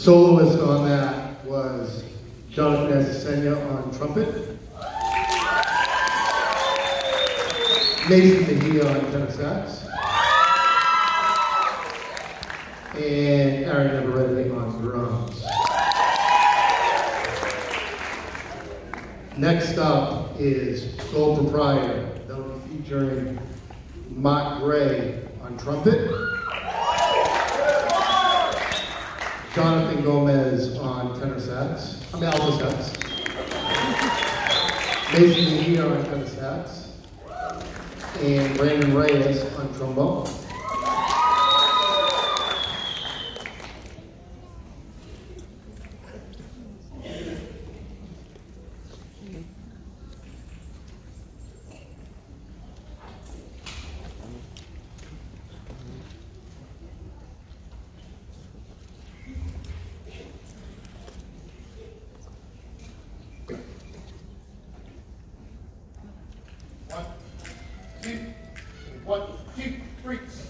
Soloist on that was Jonathan Asesenya on trumpet, Mason Mejia on tenor sax, and Aaron Everedding on drums. Next up is Sole Proprietor. That will be featuring Mott Gray on trumpet, Jonathan Gomez on tenor sax, alto sax, Mason Mejia on tenor sax, and Brandon Reyes on trombone. One, two, 3.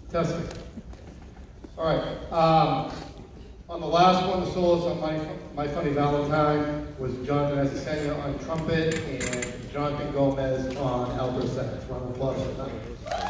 Testing. All right. On the last one, the soloist on My Funny Valentine was Jonathan Essenio on trumpet and Jonathan Gomez on alto sax. Round of applause for that.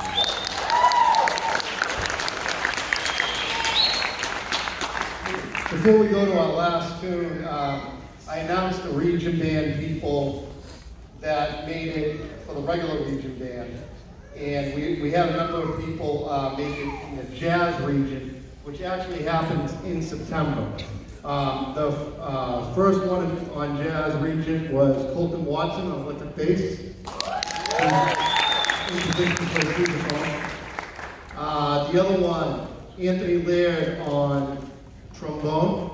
Before we go to our last tune, I announced the region band people that made it for the regular region band. And we had a number of people make it in the jazz region, which actually happens in September. The first one on jazz region was Colton Watson on electric bass. In position for the speakerphone. The other one, Anthony Laird on trombone.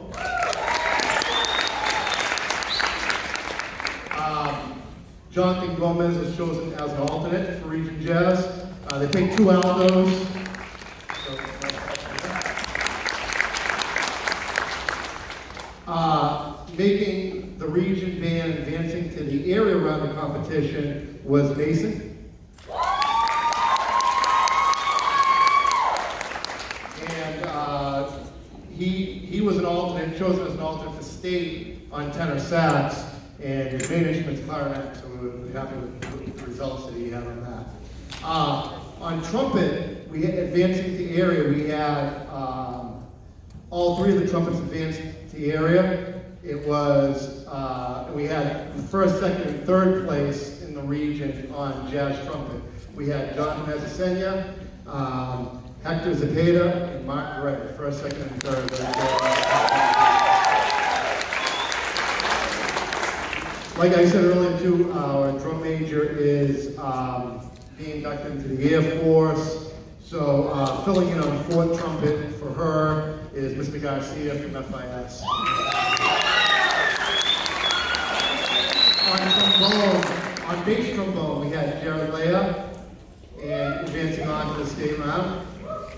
Jonathan Gomez was chosen as an alternate for Region Jazz. They take 2 altos. Making the region band advancing to the area round of competition was Mason. He was an alternate, chosen as an alternate for state on tenor sax, and his main instrument's clarinet, so we're happy with the results that he had on that. On trumpet, we had advancing to the area, we had all 3 of the trumpets advancing to the area. It was, we had the first, second, and third place in the region on jazz trumpet. We had Jonathan Essenio, Hector Zepeda, and Mark Gray, first, second, and third. Like I said earlier too, our drum major is being inducted into the Air Force. So filling in on 4th trumpet for her is Mr. Garcia from FIS. On trombone, on bass trombone, we had Jared Leah, and advancing on to the state round.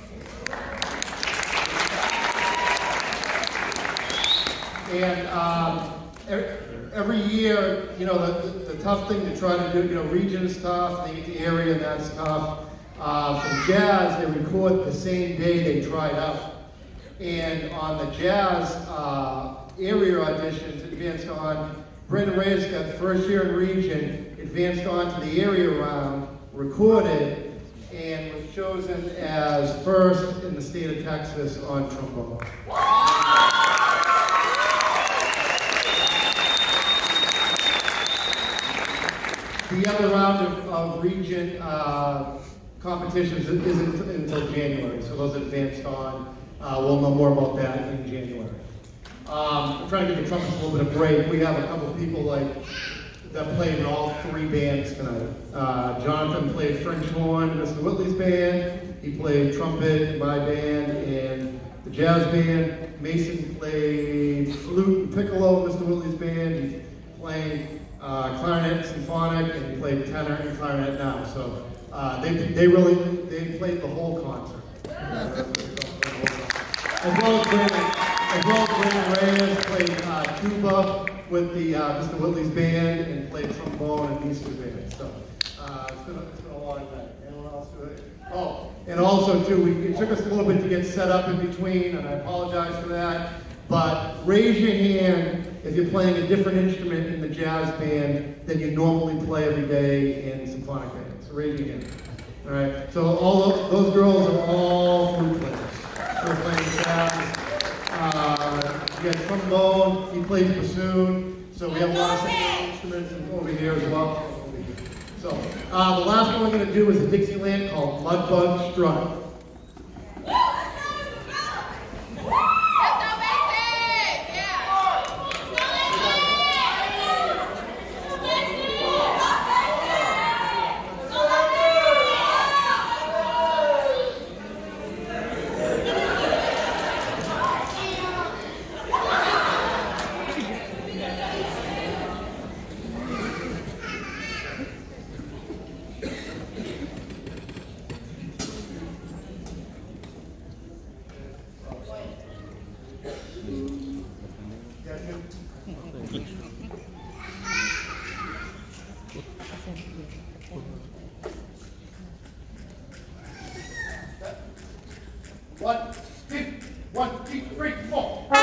And every year, you know, the tough thing to try to do, you know, region is tough, the area, that's tough. For jazz, they record the same day they tried out. And on the jazz area auditions, advanced on, Brandon Reyes got first year in region, advanced on to the area round, recorded, and was chosen as first in the state of Texas on trombone. The other round of region competitions isn't until January, so those advanced on, we'll know more about that in January. I'm trying to give the trumpets a little bit of break. We have a couple people that played in all 3 bands tonight. Jonathan played French horn in Mr. Whitley's band. He played trumpet in my band and the jazz band. Mason played flute and piccolo in Mr. Whitley's band. He's playing clarinet, symphonic, and he played tenor and clarinet now. So they played the whole concert. As well as Brandon Reyes played tuba with the Mr. Whitley's band and played trombone and Easter's band. So it's been a long night. Anyone else do it? Oh, and also too, it took us a little bit to get set up in between, and I apologize for that. But raise your hand if you're playing a different instrument in the jazz band than you normally play every day in symphonic band. So raise your hand. All right. So all those girls are all flute players. They're playing jazz. We have trombone. He plays bassoon. So we have a lot of secondary instruments over here as well. So the last one we're going to do is a Dixieland called Mudbug Strut. 1, 2, 3, 4.